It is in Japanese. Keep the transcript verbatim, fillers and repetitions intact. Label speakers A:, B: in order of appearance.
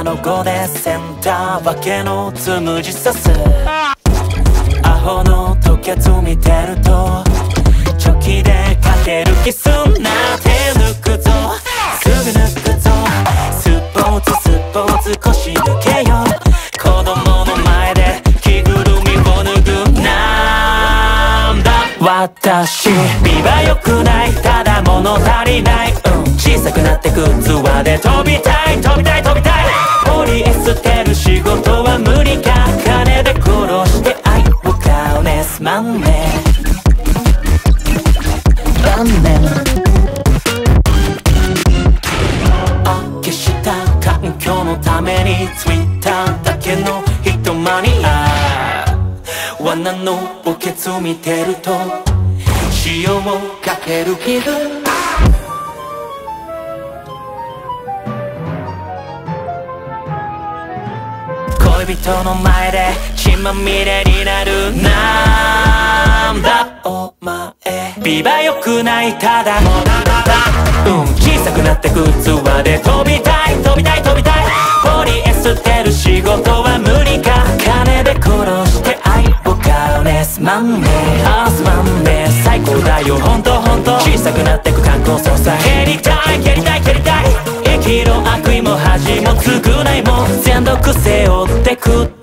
A: なのごでセンターわけのつむじ刺すアホの吐血見てるとチョキで勝てる気すんな手抜くぞすぐ抜くぞスポーツスポーツ腰抜けよ子供の前で着ぐるみを脱ぐなんだ私見は良くないただ物足りない、うん、小さくなってく器で飛びたい飛びたい飛びたいポリエステル仕事は無理か金で殺して愛を買うねすまんね残念消した環境のために Twitter だけの人マニア罠の墓穴見てると塩をかける気分恋人の前で血まみれになるなんだお前美は良くないただもだだだうん小さくなってく器で飛びたい飛びたい飛びたいポリエステル仕事は無理か金で殺して愛を買うねすまんねあすまんね最高だよほんとほんと小さくなってく観光操作蹴りたい蹴りたい蹴りたい生きろ悪意も恥も償いも全毒背負ってく